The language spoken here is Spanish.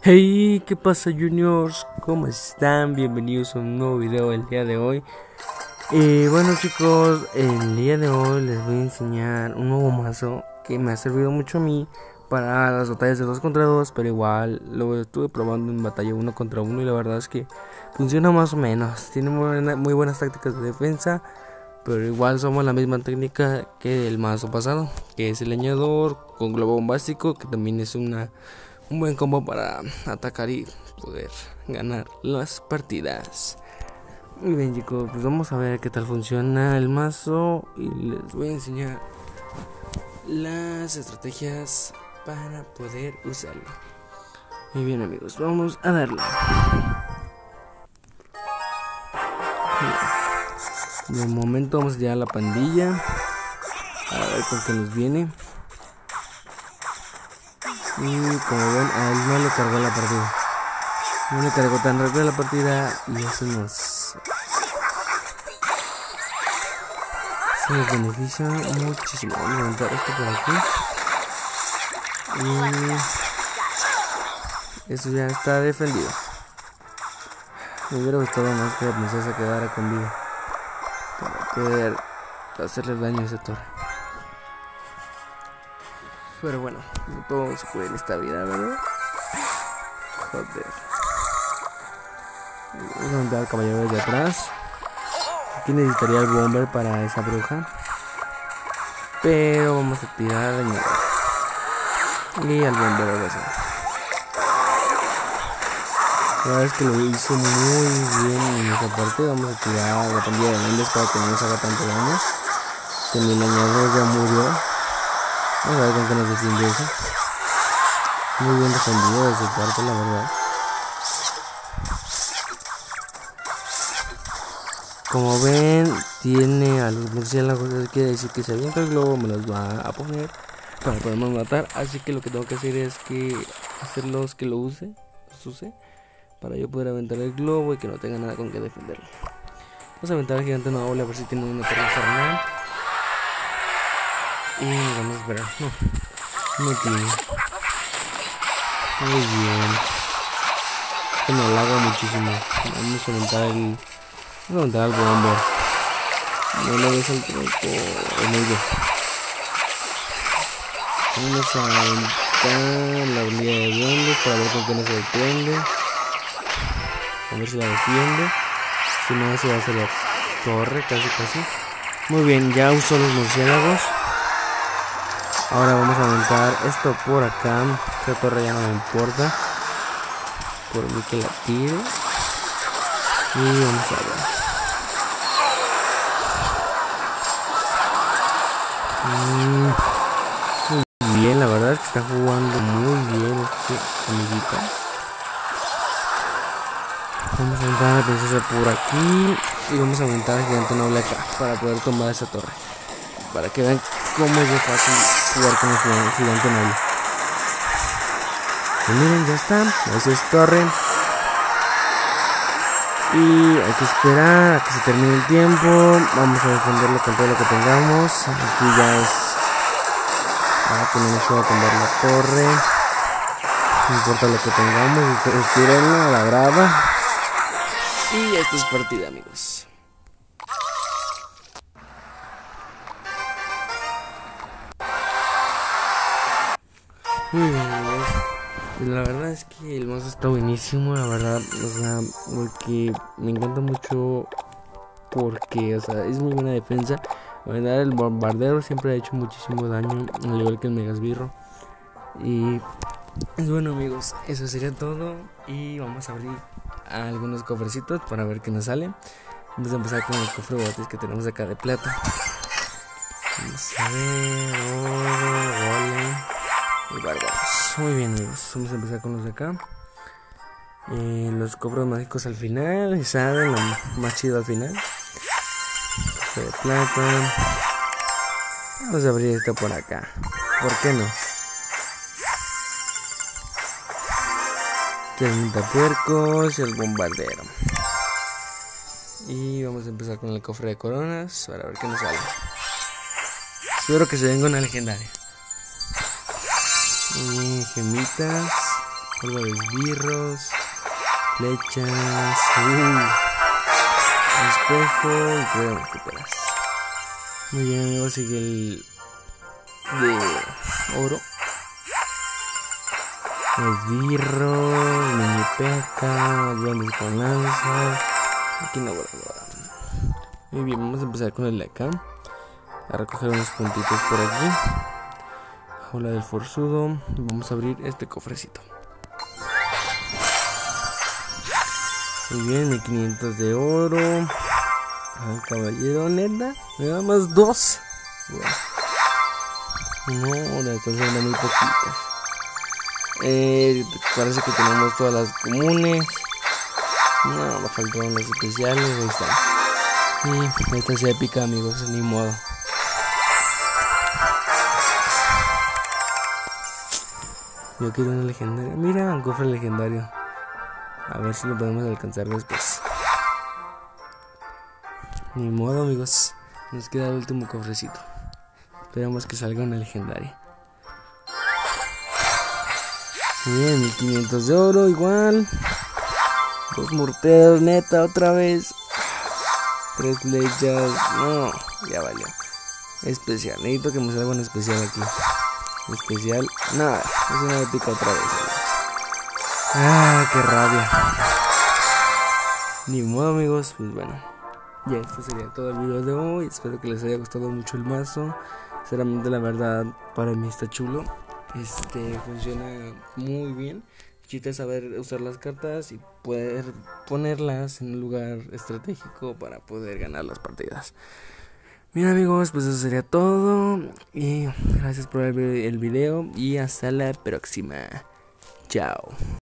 Hey, ¿qué pasa, Juniors? ¿Cómo están? Bienvenidos a un nuevo video el día de hoy. Bueno, chicos, el día de hoy les voy a enseñar un nuevo mazo que me ha servido mucho a mí para las batallas de 2 contra 2, pero igual lo estuve probando en batalla 1 contra 1 y la verdad es que funciona más o menos. Tiene muy buenas tácticas de defensa, pero igual somos la misma técnica que el mazo pasado, que es el leñador con globo bombástico, que también es un buen combo para atacar y poder ganar las partidas. Muy bien, chicos, pues vamos a ver qué tal funciona el mazo y les voy a enseñar las estrategias para poder usarlo. Muy bien, amigos, vamos a darle. De momento vamos ya a la pandilla, a ver con qué nos viene. Y como ven, a él no le cargó la partida. No le cargó tan rápido la partida y eso nos beneficia muchísimo. Vamos a levantar esto por aquí. Y eso ya está defendido. Me hubiera gustado más que la princesa quedara con vida para poder hacerle daño a esa torre. Pero bueno, no todo se puede en esta vida, ¿verdad? Joder. Vamos a mandar al caballero desde atrás. Aquí necesitaría el bomber para esa bruja, pero vamos a tirar al leñador y al bomber ahora sí. La verdad es que lo hizo muy bien en esa parte. Vamos a tirar la pandilla de grandes para que no nos haga tanto daño. Que mi leñador ya murió. Vamos a ver con qué nos defiende eso. Muy bien defendido de su parte, la verdad. Como ven, tiene a los murciélagos. Eso quiere decir que si avienta el globo me los va a poner para podernos matar. Así que lo que tengo que hacer es hacerlos que los use para yo poder aventar el globo y que no tenga nada con que defenderlo. Vamos a aventar al gigante noble a ver si tiene una torre infernal. Y vamos a esperar. No tiene. Muy bien. Esto me halaga muchísimo. Vamos a aventar al bomber. No le des el tronco. Muy bien. Vamos a aventar la hornilla de duendes para ver con qué nos defiende. A ver si la defiende. Si no, se va a hacer la torre, casi. Muy bien, ya usó los murciélagos. Ahora vamos a aventar esto por acá. Esta torre ya no me importa. Por mí que la tire. Y vamos a ver. Muy bien, la verdad es que está jugando muy bien este amiguito. Vamos a aventar a la princesa por aquí. Y vamos a aventar al gigante noble acá para poder tomar esa torre. Para que vean cómo es de fácil jugar con el gigante noble. Y miren, ya está. Esa es torre. Y hay que esperar a que se termine el tiempo. Vamos a defenderlo con todo lo que tengamos. Aquí ya es que no nos pueda tomar la torre. No importa lo que tengamos, estirenla a la brava. Y esta es partida, amigos. Muy bien, amigos. La verdad es que el mazo está buenísimo, la verdad, o sea, porque me encanta mucho, porque, o sea, es muy buena defensa. La verdad, el bombardero siempre ha hecho muchísimo daño, al igual que el megasbirro. Y pues bueno, amigos, eso sería todo. Y vamos a abrir algunos cofrecitos para ver qué nos sale. Vamos a empezar con el cofre de botes que tenemos acá de plata. Vamos a ver, oro, golem y bárbaros. Muy bien, amigos, vamos a empezar con los de acá. Los cofres mágicos al final, ¿saben? Lo más chido al final. Cofre de plata. Vamos a abrir esto por acá. ¿Por qué no? El puercos y el bombardero. Y vamos a empezar con el cofre de coronas para ver qué nos sale. Espero que se venga una legendaria. Y gemitas. polvo de esbirros, flechas, espejo y podemos recuperar. Muy bien, amigos, sigue el de oro. Esbirros, mini pesca, duendes con lanza. Aquí no voladora. Muy bien, vamos a empezar con el de acá. A recoger unos puntitos por aquí. Jaula del forzudo. Vamos a abrir este cofrecito. Muy bien, 1500 de oro. Al caballero, neta. Me da más 2. Bueno. No, ahora están siendo muy poquitas. Parece que tenemos todas las comunes. No, me faltaron las especiales. Ahí están. Y esta es épica, amigos, ni modo. Yo quiero una legendaria. Mira, un cofre legendario. A ver si lo podemos alcanzar después. Ni modo, amigos. Nos queda el último cofrecito. Esperamos que salga una legendaria. Bien, 1500 de oro igual. 2 morteros, neta, otra vez. 3 flechas. No, ya valió. Especial, necesito que me salga un especial aquí. Especial, nada, es una épica otra vez, amigos. Qué rabia. Ni modo, amigos, pues bueno. Ya esto sería todo el video de hoy. Espero que les haya gustado mucho el mazo. Sinceramente, la verdad, para mí está chulo. Funciona muy bien. Chiste saber usar las cartas y poder ponerlas en un lugar estratégico para poder ganar las partidas. Bien, amigos, pues eso sería todo. Y gracias por ver el video. Y hasta la próxima. Chao.